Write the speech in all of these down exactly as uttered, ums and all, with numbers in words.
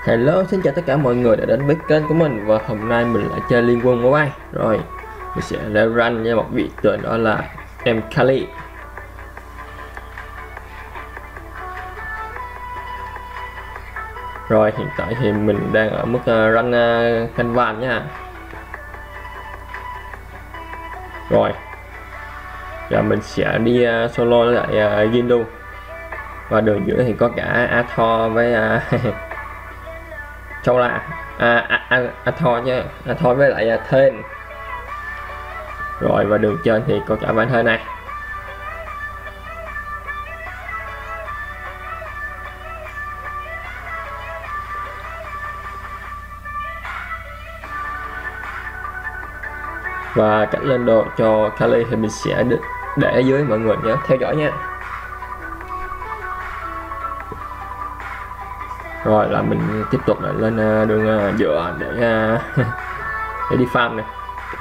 Hello, xin chào tất cả mọi người đã đến với kênh của mình. Và hôm nay mình lại chơi Liên Quân Mobile. Rồi, mình sẽ leo rank với một vị tên đó là em Kali. Rồi, hiện tại thì mình đang ở mức uh, rank uh, canh vàng nha. Rồi, giờ mình sẽ đi uh, solo với lại uh, Gindu. Và đường giữa thì có cả Athor với uh, Châu là à, à, à, Athor chứ Athor với lại uh, Thên. Rồi, và đường trên thì có cả bản thân này. Và cách lên đồ cho Kali thì mình sẽ để ở dưới, mọi người nhớ theo dõi nha. Rồi là mình tiếp tục lại lên đường dựa để để đi farm này.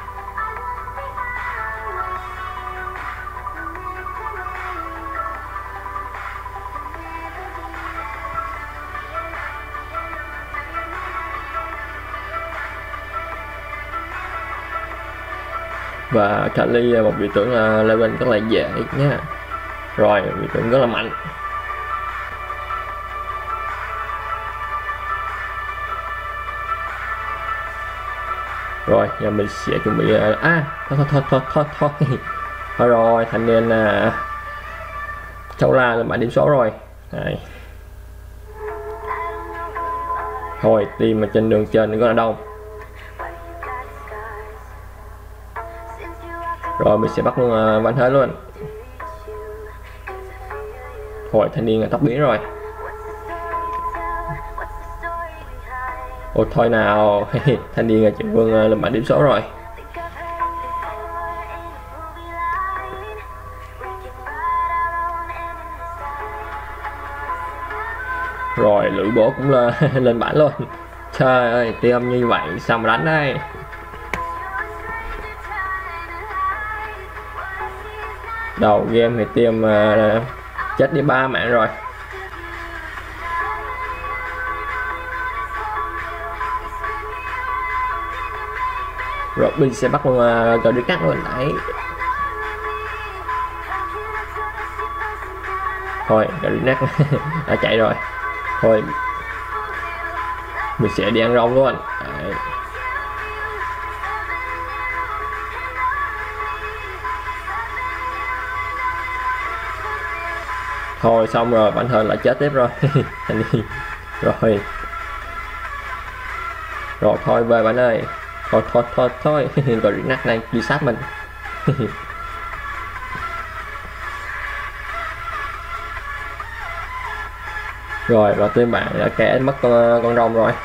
Và Kali một vị tướng level rất là dễ nhé. Rồi vị tướng rất là mạnh. Rồi giờ mình sẽ chuẩn bị à thôi thôi thôi thôi thôi thôi thôi rồi thanh niên à, Châu La là bạn điểm số rồi. Đây. Thôi team mà trên đường trên rất là đông. Rồi mình sẽ bắt luôn uh, Văn Thế luôn. Thôi thanh niên là tóc biến rồi. Ôi thôi nào. Thanh niên là Trịnh Vương uh, lên bảng điểm số rồi. Rồi lưỡi bố cũng là lên bảng luôn. Trời ơi team như vậy sao mà đánh đây. Đầu game thì team uh, chết đi ba mạng rồi. Rồi mình sẽ bắt luôn uh, cờ đi cắt luôn đấy. Thôi cờ đi nát đã chạy rồi. Thôi mình sẽ đi ăn rong luôn đấy. Thôi xong rồi bản thân lại chết tiếp rồi. Rồi rồi thôi về bạn ơi. Thôi thôi thôi thôi. Rồi nát này đi sát mình. Rồi và team bạn đã kẻ mất con, con rồng rồi.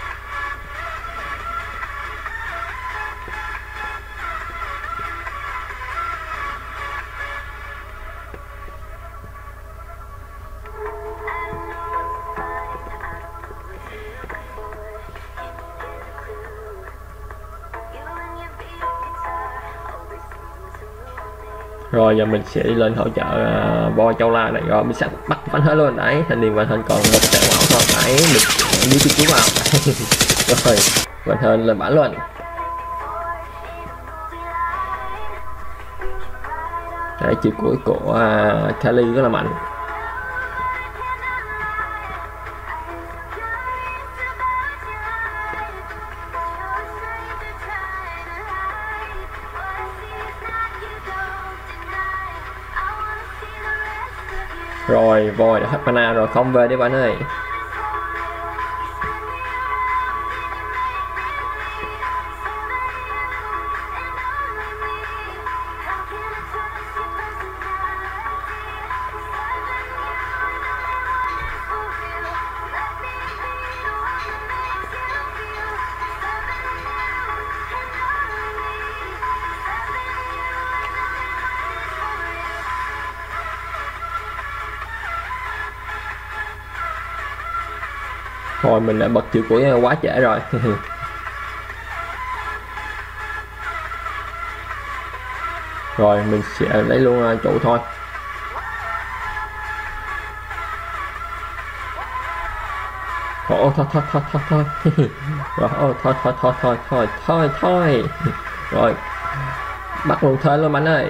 Rồi giờ mình sẽ đi lên hỗ trợ uh, voi Châu La này. Rồi mình sẽ bắt bắn hết luôn đấy. Thanh niên Văn Hên còn một trận máu thôi đấy. Mình đi cứu vào. Rồi Văn Hên lên bản luôn. Đấy chiều cuối của uh, Kali rất là mạnh. Rồi voi đã hết mana rồi, không về đi bạn ơi. Thôi mình đã bật chữ cuối quá trễ rồi. Rồi mình sẽ lấy luôn trụ thôi. Ồ, thôi thôi thôi thôi thôi. Rồi ôi, thôi thôi thôi thôi thôi thôi thôi. Rồi bắt luôn thế luôn anh ơi.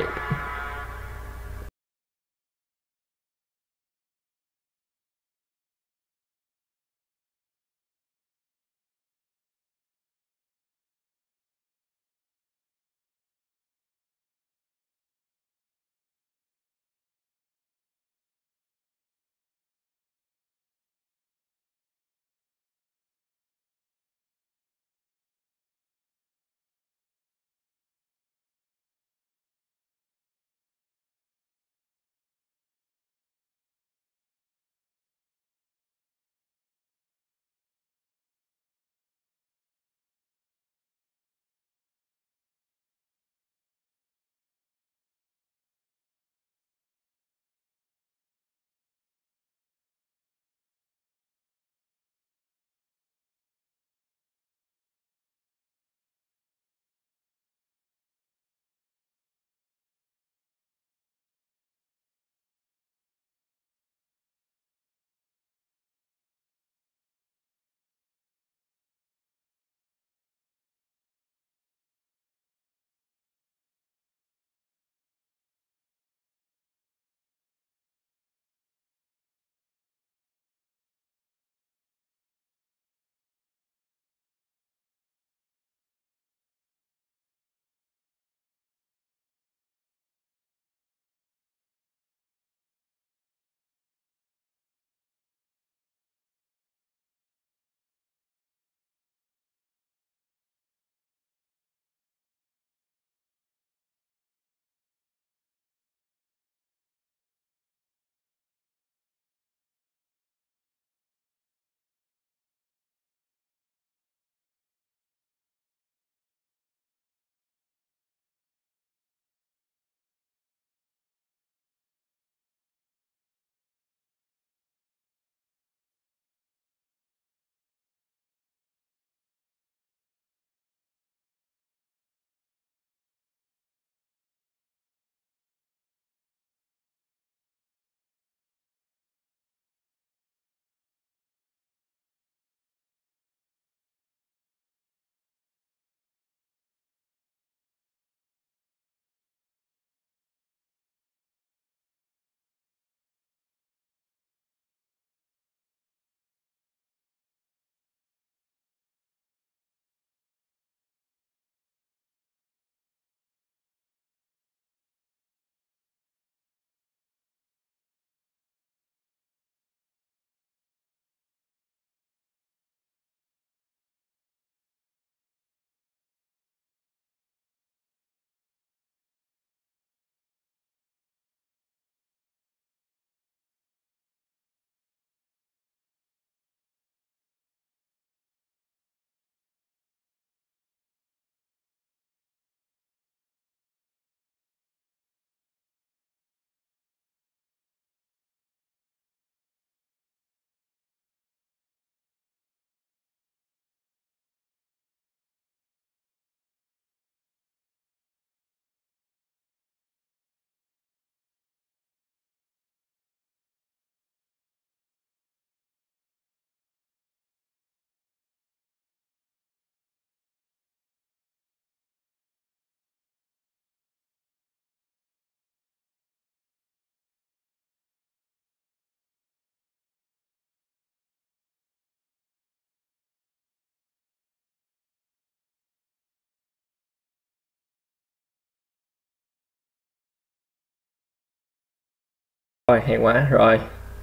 Rồi hay quá. Rồi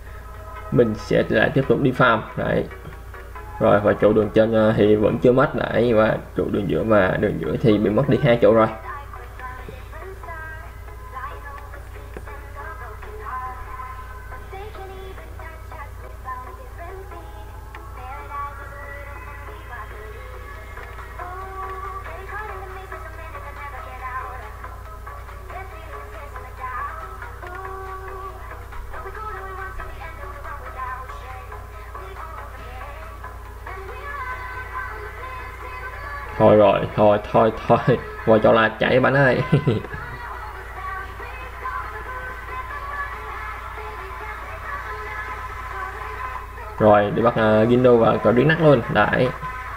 mình sẽ lại tiếp tục đi farm đấy. Rồi và trụ đường trên thì vẫn chưa mất đấy, và trụ đường giữa và đường giữa thì bị mất đi hai chỗ rồi. Thôi rồi, thôi thôi thôi, qua cho là chạy bạn ơi. Rồi đi bắt uh, Gindo và Credinac luôn đấy.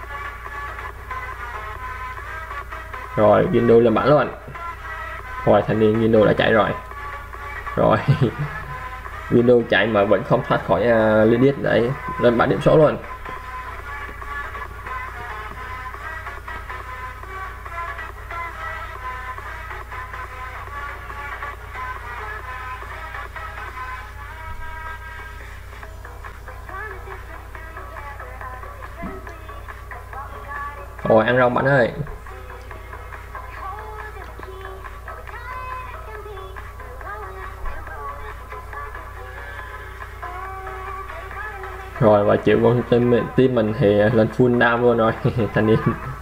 Rồi Gindo lên bản luôn. Rồi thanh niên Gindo đã chạy rồi. Rồi Gindo chạy mà vẫn không thoát khỏi uh, Lidit đấy, lên bản điểm số luôn. Rồi ăn rong bạn ơi. Rồi và chịu con team mình, team mình thì lên full down luôn rồi thanh niên.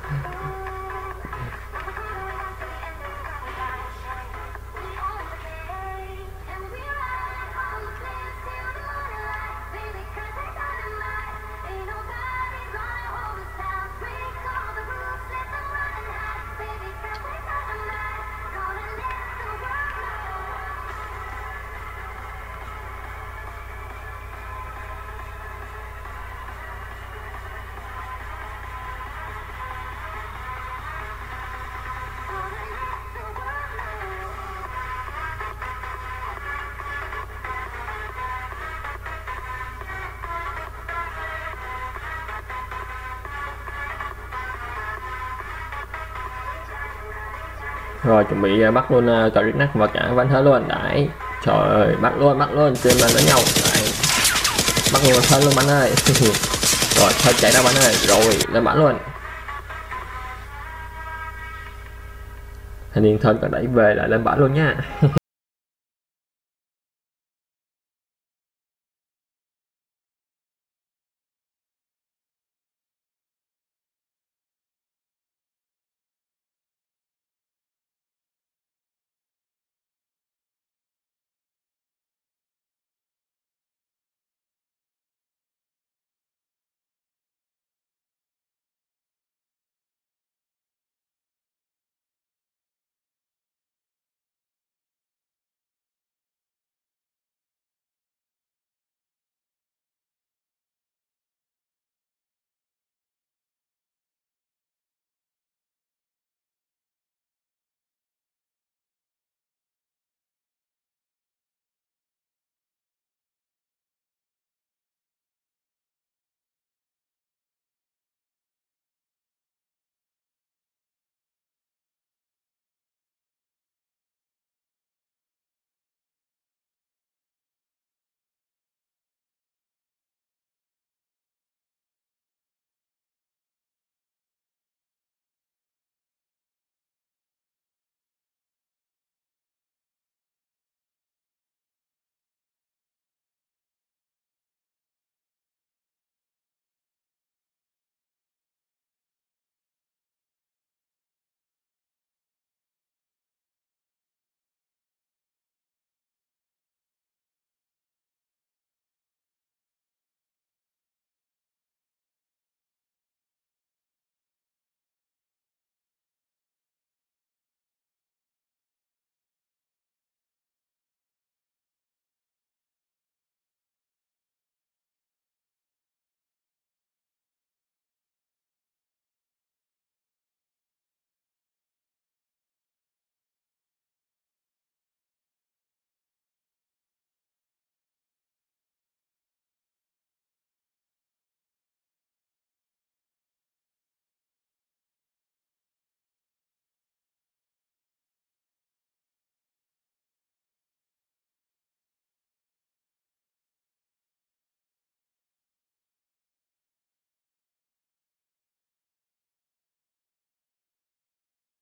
Rồi chuẩn bị bắt luôn uh, Credinac và cả Van hết luôn đấy. Trời ơi bắt luôn bắt luôn team là đánh nhau đấy. Bắt luôn thân luôn bạn ơi. Rồi thôi chạy ra bạn ơi. Rồi lên bản luôn. Thanh niên thân còn đẩy về lại lên bản luôn nha.